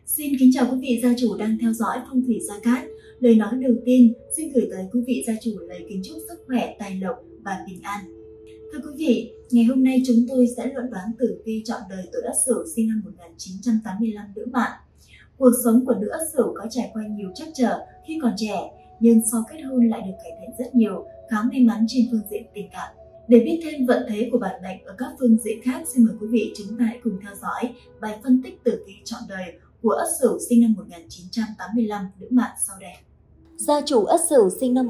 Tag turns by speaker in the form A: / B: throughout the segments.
A: Xin kính chào quý vị gia chủ đang theo dõi Phong thủy Gia Cát. Lời nói đầu tiên xin gửi tới quý vị gia chủ lời kính chúc sức khỏe, tài lộc và bình an. Thưa quý vị, ngày hôm nay chúng tôi sẽ luận đoán tử vi chọn đời tuổi Ất Sửu sinh năm 1985 nữ mạng. Cuộc sống của nữ Ất Sửu có trải qua nhiều trắc trở khi còn trẻ, nhưng sau kết hôn lại được cải thiện rất nhiều, khá may mắn trên phương diện tình cảm. Để biết thêm vận thế của bản mệnh ở các phương diện khác, xin mời quý vị chúng ta hãy cùng theo dõi bài phân tích tử vi chọn đời của Ất Sửu sinh năm 1985 nữ mạng sau đây.
B: Gia chủ Ất Sửu sinh năm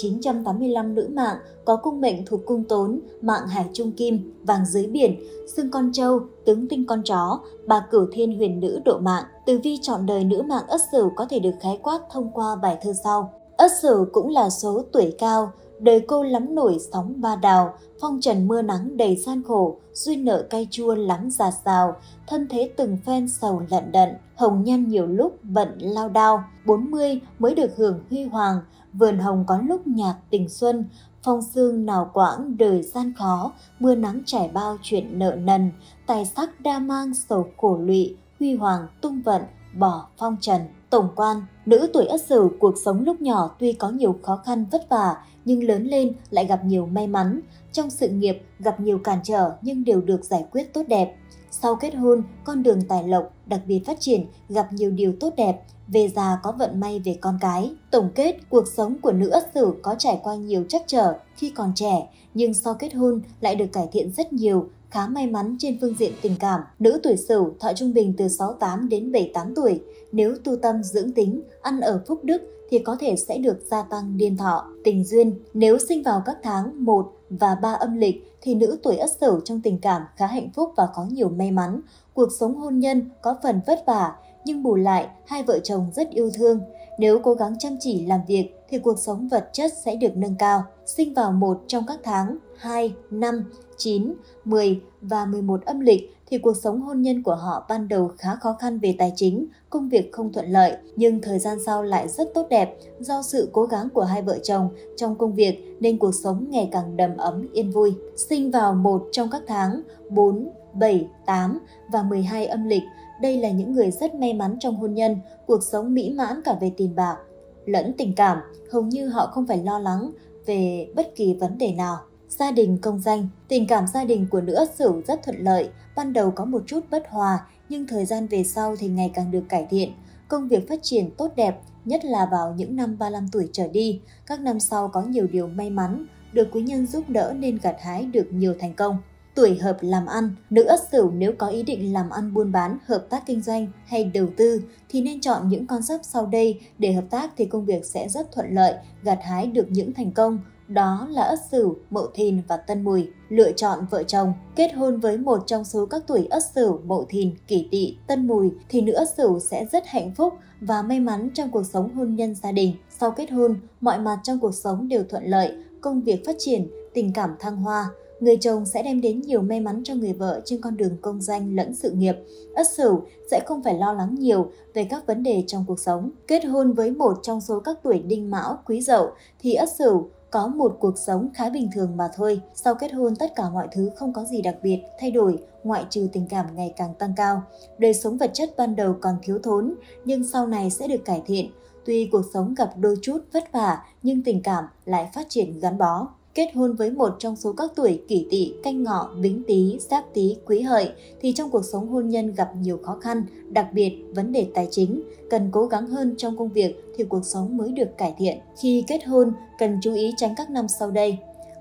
B: 1985 nữ mạng có cung mệnh thuộc cung Tốn, mạng Hải Trung Kim, vàng dưới biển, xương con trâu, tướng tinh con chó, bà Cửu Thiên huyền nữ độ mạng. Tử vi chọn đời nữ mạng Ất Sửu có thể được khái quát thông qua bài thơ sau. Ất Sửu cũng là số tuổi cao, đời cô lắm nổi sóng ba đào, phong trần mưa nắng đầy gian khổ, duyên nợ cay chua lắm giạt rào, thân thế từng phen sầu lận đận, hồng nhan nhiều lúc bận lao đao, 40 mới được hưởng huy hoàng, vườn hồng có lúc nhạt tình xuân, phong sương nào quãng đời gian khó, mưa nắng trải bao chuyện nợ nần, tài sắc đa mang sầu khổ lụy, huy hoàng tung vận, bỏ phong trần. Tổng quan, nữ tuổi Ất Sửu cuộc sống lúc nhỏ tuy có nhiều khó khăn vất vả nhưng lớn lên lại gặp nhiều may mắn. Trong sự nghiệp gặp nhiều cản trở nhưng đều được giải quyết tốt đẹp. Sau kết hôn, con đường tài lộc đặc biệt phát triển, gặp nhiều điều tốt đẹp. Về già có vận may về con cái. Tổng kết, cuộc sống của nữ Ất Sửu có trải qua nhiều trắc trở khi còn trẻ nhưng sau kết hôn lại được cải thiện rất nhiều, khá may mắn trên phương diện tình cảm. Nữ tuổi Sửu thọ trung bình từ 68 đến 78 tuổi. Nếu tu tâm dưỡng tính, ăn ở phúc đức thì có thể sẽ được gia tăng niên thọ. Tình duyên, nếu sinh vào các tháng 1 và 3 âm lịch thì nữ tuổi Ất Sửu trong tình cảm khá hạnh phúc và có nhiều may mắn. Cuộc sống hôn nhân có phần vất vả nhưng bù lại hai vợ chồng rất yêu thương. Nếu cố gắng chăm chỉ làm việc thì cuộc sống vật chất sẽ được nâng cao. Sinh vào một trong các tháng 2, 5, 9, 10 và 11 âm lịch thì cuộc sống hôn nhân của họ ban đầu khá khó khăn về tài chính, công việc không thuận lợi, nhưng thời gian sau lại rất tốt đẹp do sự cố gắng của hai vợ chồng trong công việc nên cuộc sống ngày càng đầm ấm yên vui. Sinh vào một trong các tháng 4, 7, 8 và 12 âm lịch, đây là những người rất may mắn trong hôn nhân, cuộc sống mỹ mãn cả về tiền bạc lẫn tình cảm, hầu như họ không phải lo lắng về bất kỳ vấn đề nào. Gia đình công danh, tình cảm gia đình của nữ Ất Sửu rất thuận lợi, ban đầu có một chút bất hòa nhưng thời gian về sau thì ngày càng được cải thiện. Công việc phát triển tốt đẹp, nhất là vào những năm 35 tuổi trở đi. Các năm sau có nhiều điều may mắn, được quý nhân giúp đỡ nên gặt hái được nhiều thành công. Tuổi hợp làm ăn, nữ Ất Sửu nếu có ý định làm ăn buôn bán, hợp tác kinh doanh hay đầu tư thì nên chọn những con giáp sau đây để hợp tác thì công việc sẽ rất thuận lợi, gặt hái được những thành công. Đó là Ất Sửu, Mậu Thìn và Tân Mùi. Lựa chọn vợ chồng, kết hôn với một trong số các tuổi Ất Sửu, Mậu Thìn, Kỷ Tỵ, Tân Mùi thì nữ Ất Sửu sẽ rất hạnh phúc và may mắn trong cuộc sống hôn nhân gia đình. Sau kết hôn, mọi mặt trong cuộc sống đều thuận lợi, công việc phát triển, tình cảm thăng hoa. Người chồng sẽ đem đến nhiều may mắn cho người vợ trên con đường công danh lẫn sự nghiệp. Ất Sửu sẽ không phải lo lắng nhiều về các vấn đề trong cuộc sống. Kết hôn với một trong số các tuổi Đinh Mão, Quý Dậu thì Ất Sửu có một cuộc sống khá bình thường mà thôi. Sau kết hôn tất cả mọi thứ không có gì đặc biệt thay đổi, ngoại trừ tình cảm ngày càng tăng cao. Đời sống vật chất ban đầu còn thiếu thốn nhưng sau này sẽ được cải thiện. Tuy cuộc sống gặp đôi chút vất vả nhưng tình cảm lại phát triển gắn bó. Kết hôn với một trong số các tuổi Kỷ Tỵ, Canh Ngọ, Bính Tý, Giáp Tý, Quý Hợi thì trong cuộc sống hôn nhân gặp nhiều khó khăn, đặc biệt vấn đề tài chính, cần cố gắng hơn trong công việc thì cuộc sống mới được cải thiện. Khi kết hôn, cần chú ý tránh các năm sau đây: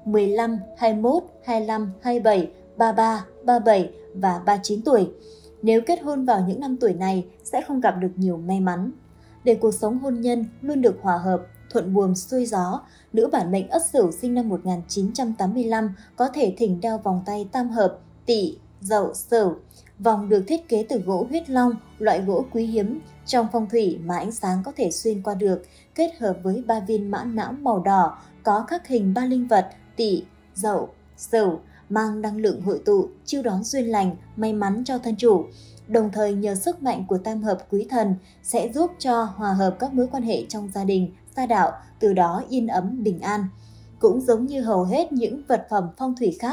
B: 15, 21, 25, 27, 33, 37 và 39 tuổi. Nếu kết hôn vào những năm tuổi này sẽ không gặp được nhiều may mắn. Để cuộc sống hôn nhân luôn được hòa hợp, thuận buồm xuôi gió, nữ bản mệnh Ất Sửu sinh năm 1985 có thể thỉnh đeo vòng tay tam hợp Tỵ, Dậu, Sửu. Vòng được thiết kế từ gỗ huyết long, loại gỗ quý hiếm trong phong thủy mà ánh sáng có thể xuyên qua được, kết hợp với 3 viên mã não màu đỏ có khắc hình 3 linh vật Tỵ, Dậu, Sửu, mang năng lượng hội tụ, chiêu đón duyên lành, may mắn cho thân chủ. Đồng thời nhờ sức mạnh của tam hợp quý thần sẽ giúp cho hòa hợp các mối quan hệ trong gia đình, gia đạo, từ đó yên ấm bình an. Cũng giống như hầu hết những vật phẩm phong thủy khác,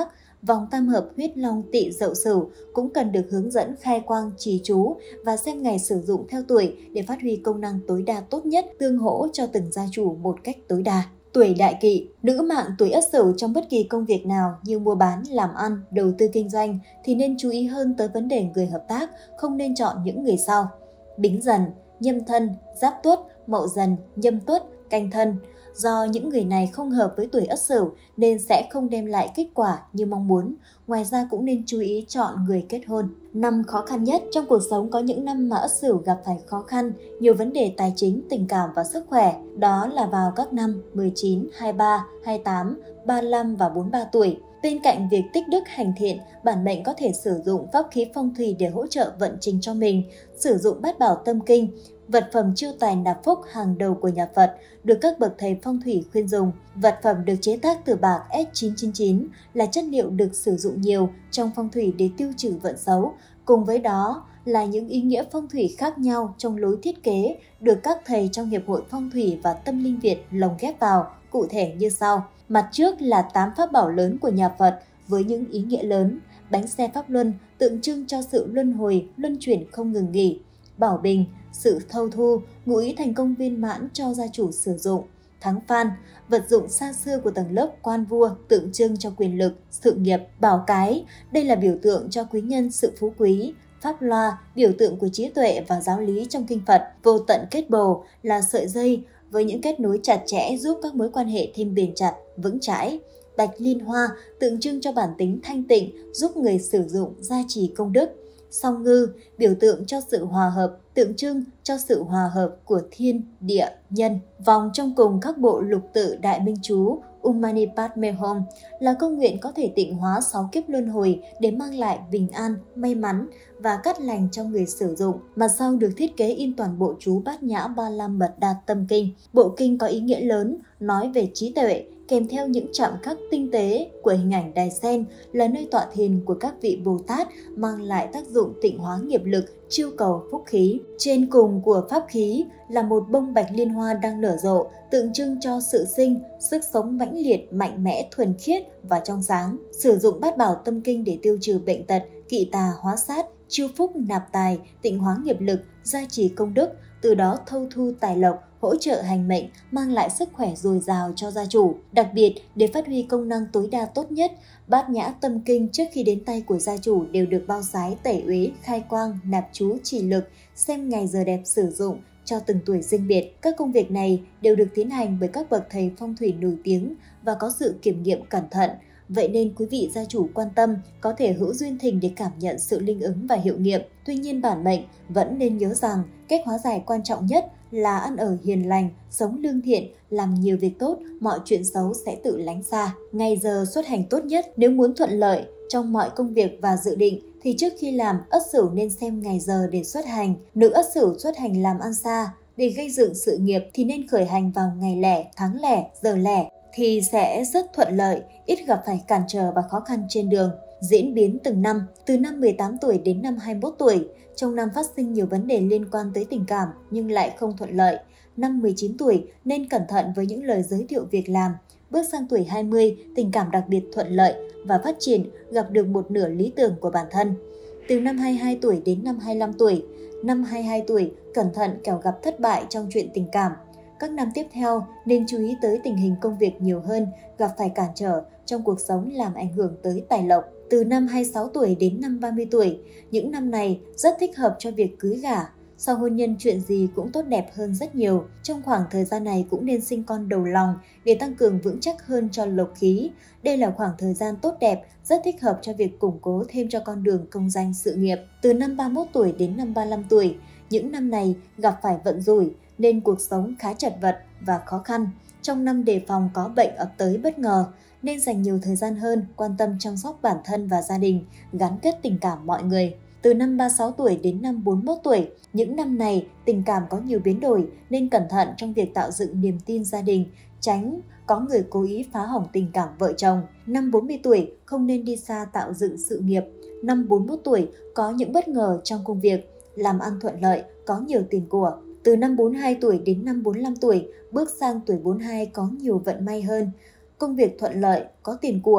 B: Vòng tam hợp huyết long Tỵ Dậu Sửu cũng cần được hướng dẫn khai quang trì chú và xem ngày sử dụng theo tuổi để phát huy công năng tối đa tốt nhất, tương hỗ cho từng gia chủ một cách tối đa. Tuổi Đại Kỵ, nữ mạng tuổi Ất Sửu trong bất kỳ công việc nào như mua bán, làm ăn, đầu tư kinh doanh thì nên chú ý hơn tới vấn đề người hợp tác, không nên chọn những người sau: Bính Dần, Nhâm Thân, Giáp Tuất, Mậu Dần, Nhâm Tuất, Canh Thân. Do những người này không hợp với tuổi Ất Sửu nên sẽ không đem lại kết quả như mong muốn. Ngoài ra cũng nên chú ý chọn người kết hôn. Năm khó khăn nhất trong cuộc sống có những năm mà Ất Sửu gặp phải khó khăn, nhiều vấn đề tài chính, tình cảm và sức khỏe. Đó là vào các năm 19, 23, 28, 35 và 43 tuổi. Bên cạnh việc tích đức hành thiện, bản mệnh có thể sử dụng pháp khí phong thủy để hỗ trợ vận trình cho mình, sử dụng bát bảo tâm kinh, vật phẩm chiêu tài nạp phúc hàng đầu của nhà Phật, được các bậc thầy phong thủy khuyên dùng. Vật phẩm được chế tác từ bạc S999 là chất liệu được sử dụng nhiều trong phong thủy để tiêu trừ vận xấu. Cùng với đó là những ý nghĩa phong thủy khác nhau trong lối thiết kế được các thầy trong Hiệp hội Phong thủy và Tâm linh Việt lồng ghép vào, cụ thể như sau. Mặt trước là 8 pháp bảo lớn của nhà Phật với những ý nghĩa lớn. Bánh xe Pháp Luân tượng trưng cho sự luân hồi, luân chuyển không ngừng nghỉ. Bảo Bình, sự thâu thu, ngụ ý thành công viên mãn cho gia chủ sử dụng. Thắng Phan, vật dụng xa xưa của tầng lớp quan vua tượng trưng cho quyền lực, sự nghiệp. Bảo Cái, đây là biểu tượng cho quý nhân sự phú quý. Pháp Loa, biểu tượng của trí tuệ và giáo lý trong kinh Phật. Vô tận kết bồ là sợi dây với những kết nối chặt chẽ giúp các mối quan hệ thêm bền chặt, vững chãi. Bạch Liên Hoa tượng trưng cho bản tính thanh tịnh, giúp người sử dụng gia trì công đức. Song Ngư biểu tượng cho sự hòa hợp, tượng trưng cho sự hòa hợp của thiên, địa, nhân. Vòng trong cùng các bộ lục tự Đại Minh Chú Mani Padme Hum là công nguyện có thể tịnh hóa 6 kiếp luân hồi để mang lại bình an, may mắn và cát lành cho người sử dụng. Mặt sau được thiết kế in toàn bộ chú Bát Nhã Ba La Mật Đa Tâm Kinh. Bộ kinh có ý nghĩa lớn, nói về trí tuệ, kèm theo những chạm khắc tinh tế của hình ảnh đài sen là nơi tọa thiền của các vị Bồ Tát, mang lại tác dụng tịnh hóa nghiệp lực, chiêu cầu phúc khí. Trên cùng của pháp khí là một bông bạch liên hoa đang nở rộ, tượng trưng cho sự sinh, sức sống mãnh liệt, mạnh mẽ, thuần khiết và trong sáng. Sử dụng bát bảo tâm kinh để tiêu trừ bệnh tật, kỵ tà hóa sát, chiêu phúc nạp tài, tịnh hóa nghiệp lực, gia trì công đức, từ đó thâu thu tài lộc, hỗ trợ hành mệnh, mang lại sức khỏe dồi dào cho gia chủ. Đặc biệt, để phát huy công năng tối đa tốt nhất, Bát Nhã Tâm Kinh trước khi đến tay của gia chủ đều được bao sái tẩy uế, khai quang, nạp chú chỉ lực, xem ngày giờ đẹp sử dụng cho từng tuổi riêng biệt. Các công việc này đều được tiến hành bởi các bậc thầy phong thủy nổi tiếng và có sự kiểm nghiệm cẩn thận. Vậy nên quý vị gia chủ quan tâm có thể hữu duyên thỉnh để cảm nhận sự linh ứng và hiệu nghiệm. Tuy nhiên bản mệnh vẫn nên nhớ rằng cách hóa giải quan trọng nhất là ăn ở hiền lành, sống lương thiện, làm nhiều việc tốt, mọi chuyện xấu sẽ tự lánh xa. Ngày giờ xuất hành tốt nhất nếu muốn thuận lợi trong mọi công việc và dự định thì trước khi làm Ất Sửu nên xem ngày giờ để xuất hành. Nữ Ất Sửu xuất hành làm ăn xa, để gây dựng sự nghiệp thì nên khởi hành vào ngày lẻ, tháng lẻ, giờ lẻ thì sẽ rất thuận lợi, ít gặp phải cản trở và khó khăn trên đường. Diễn biến từng năm, từ năm 18 tuổi đến năm 21 tuổi, trong năm phát sinh nhiều vấn đề liên quan tới tình cảm nhưng lại không thuận lợi. Năm 19 tuổi nên cẩn thận với những lời giới thiệu việc làm. Bước sang tuổi 20, tình cảm đặc biệt thuận lợi và phát triển, gặp được một nửa lý tưởng của bản thân. Từ năm 22 tuổi đến năm 25 tuổi, năm 22 tuổi cẩn thận kẻo gặp thất bại trong chuyện tình cảm. Các năm tiếp theo nên chú ý tới tình hình công việc nhiều hơn, gặp phải cản trở trong cuộc sống làm ảnh hưởng tới tài lộc. Từ năm 26 tuổi đến năm 30 tuổi, những năm này rất thích hợp cho việc cưới gả. Sau hôn nhân chuyện gì cũng tốt đẹp hơn rất nhiều. Trong khoảng thời gian này cũng nên sinh con đầu lòng để tăng cường vững chắc hơn cho lộc khí. Đây là khoảng thời gian tốt đẹp, rất thích hợp cho việc củng cố thêm cho con đường công danh sự nghiệp. Từ năm 31 tuổi đến năm 35 tuổi, những năm này gặp phải vận rủi nên cuộc sống khá chật vật và khó khăn. Trong năm đề phòng có bệnh ập tới bất ngờ, nên dành nhiều thời gian hơn quan tâm chăm sóc bản thân và gia đình, gắn kết tình cảm mọi người. Từ năm 36 tuổi đến năm 41 tuổi, những năm này tình cảm có nhiều biến đổi nên cẩn thận trong việc tạo dựng niềm tin gia đình, tránh có người cố ý phá hỏng tình cảm vợ chồng. Năm 40 tuổi không nên đi xa tạo dựng sự nghiệp. Năm 41 tuổi có những bất ngờ trong công việc, làm ăn thuận lợi, có nhiều tiền của. Từ năm 42 tuổi đến năm 45 tuổi, bước sang tuổi 42 có nhiều vận may hơn, công việc thuận lợi, có tiền của.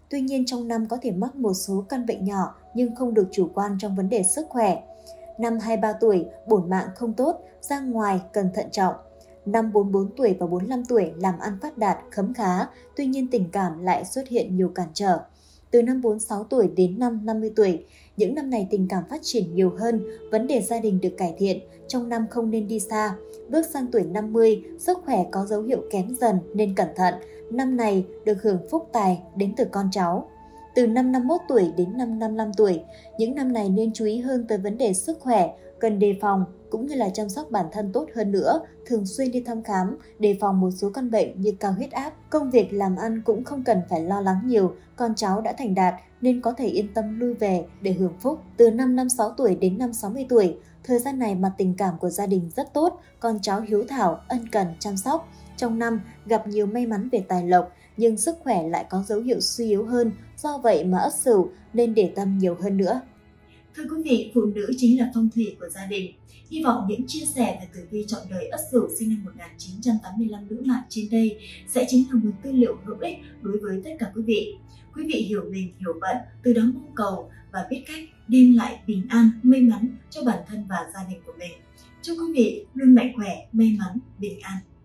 B: Tuy nhiên trong năm có thể mắc một số căn bệnh nhỏ nhưng không được chủ quan trong vấn đề sức khỏe. Năm 23 tuổi, bổn mạng không tốt, ra ngoài cần thận trọng. Năm 44 tuổi và 45 tuổi làm ăn phát đạt, khấm khá, tuy nhiên tình cảm lại xuất hiện nhiều cản trở. Từ năm 46 tuổi đến năm 50 tuổi, những năm này tình cảm phát triển nhiều hơn, vấn đề gia đình được cải thiện, trong năm không nên đi xa. Bước sang tuổi 50, sức khỏe có dấu hiệu kém dần nên cẩn thận, năm này được hưởng phúc tài đến từ con cháu. Từ năm 51 tuổi đến năm 55 tuổi, những năm này nên chú ý hơn tới vấn đề sức khỏe, cần đề phòng cũng như là chăm sóc bản thân tốt hơn nữa, thường xuyên đi thăm khám, đề phòng một số căn bệnh như cao huyết áp. Công việc làm ăn cũng không cần phải lo lắng nhiều, con cháu đã thành đạt nên có thể yên tâm lui về để hưởng phúc. Từ năm 56 tuổi đến năm 60 tuổi, thời gian này mặt tình cảm của gia đình rất tốt, con cháu hiếu thảo, ân cần chăm sóc. Trong năm gặp nhiều may mắn về tài lộc, nhưng sức khỏe lại có dấu hiệu suy yếu hơn, do vậy mà Ất Sửu nên để tâm nhiều hơn nữa.
A: Thưa quý vị, phụ nữ chính là phong thủy của gia đình. Hy vọng những chia sẻ về tử vi trọn đời Ất Sửu sinh năm 1985 nữ mạng trên đây sẽ chính là nguồn tư liệu hữu ích đối với tất cả quý vị. Quý vị hiểu mình, hiểu vận, từ đó mong cầu và biết cách đem lại bình an, may mắn cho bản thân và gia đình của mình. Chúc quý vị luôn mạnh khỏe, may mắn, bình an.